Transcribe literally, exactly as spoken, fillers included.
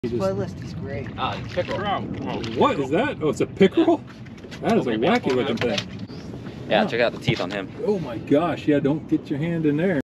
Spoilist, he's great. Ah, uh, pickerel. Oh, what is that? Oh, it's a pickerel? That is a wacky looking thing. Yeah, check out the teeth on him. Oh my gosh, yeah, don't get your hand in there.